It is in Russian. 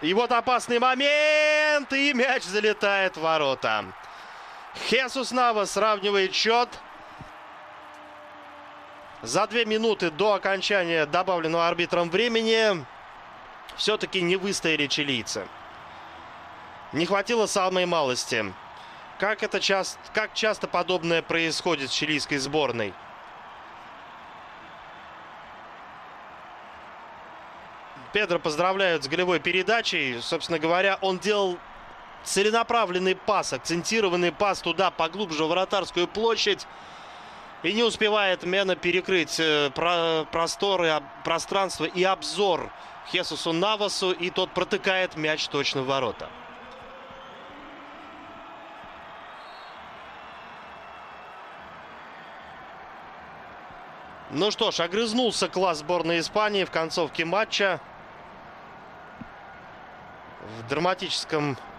И вот опасный момент, и мяч залетает в ворота. Хесус Навас сравнивает счет. За 2 минуты до окончания добавленного арбитром времени все-таки не выстояли чилийцы. Не хватило самой малости. Как часто подобное происходит с чилийской сборной? Педро поздравляют с голевой передачей. Собственно говоря, он делал целенаправленный пас, акцентированный пас туда, поглубже в вратарскую площадь. И не успевает Мена перекрыть пространство и обзор Хесусу Навасу. И тот протыкает мяч точно в ворота. Ну что ж, огрызнулся класс сборной Испании в концовке матча. В драматическом